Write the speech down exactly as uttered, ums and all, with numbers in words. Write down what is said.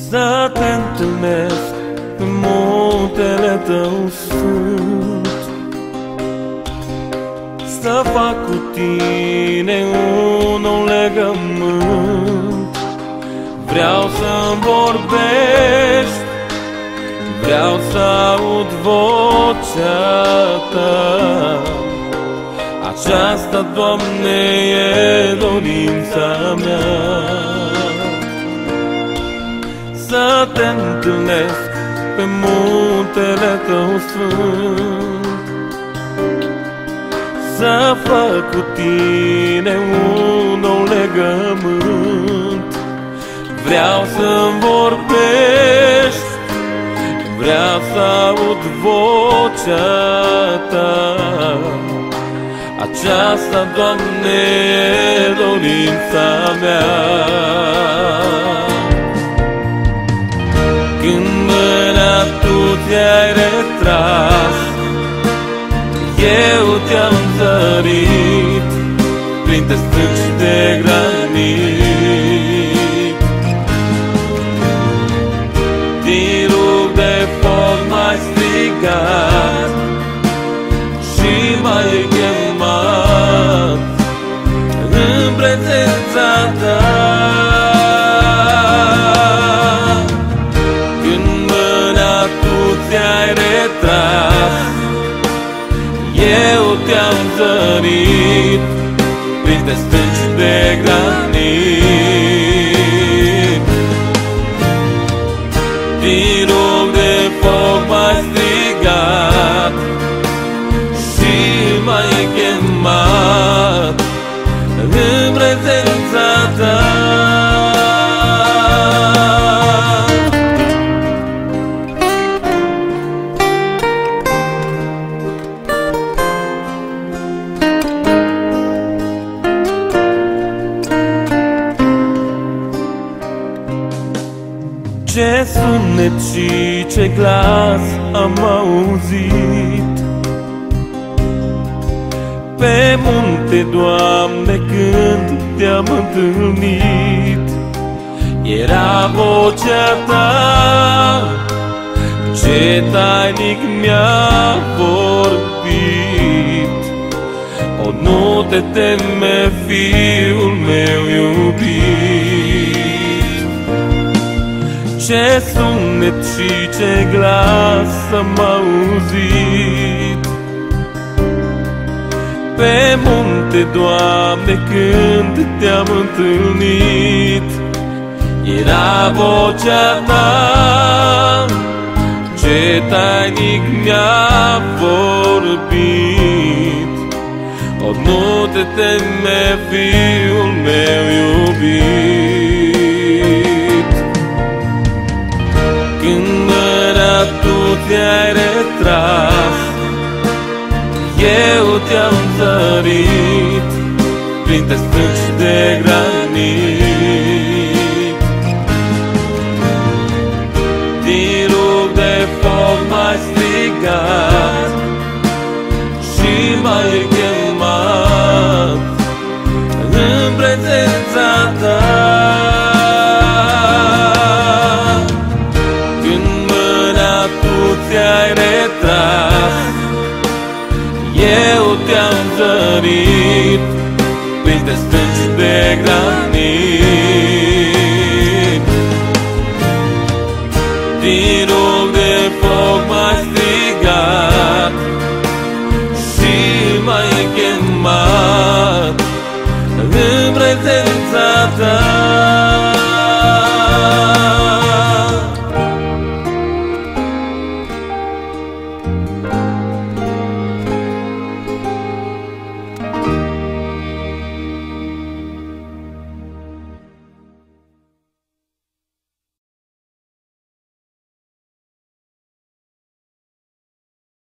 să te întâlnesc în muntele tău sfânt, să fac cu tine un nou legământ. Vreau să-mi vorbești, vreau să aud vocea ta. Aceasta, Doamne, e dorința mea, să te întâlnesc pe muntele tău sfânt, să fac cu tine un nou legământ. Vreau să-mi vorbești, vreau să aud vocea ta. Aceasta, Doamne, e dorința mea. Când mâna Tu ți-ai retras, eu te-am zărit printre stânci de granit. Din rug de foc m-ai strigat și m-ai chemat în prezența Ta. Când mâna Tu ți-ai retras, eu te-am zărit printre stânci de granit. Din rug de foc m-ai strigat și m-ai chemat în prezența Ta. Ce sunet și ce glas am auzit pe munte, Doamne, când te-am întâlnit. Era vocea Ta ce tainic mi-a vorbit. O, nu te teme, fiul meu iubit. Ce sunet și ce glas am auzit pe munte, Doamne, când te-am întâlnit. Era vocea Ta ce tainic mi-a vorbit. O, nu te teme, fiul meu iubit. Când mâna Tu ți-ai retras, eu te-am zărit printre stânci de granit.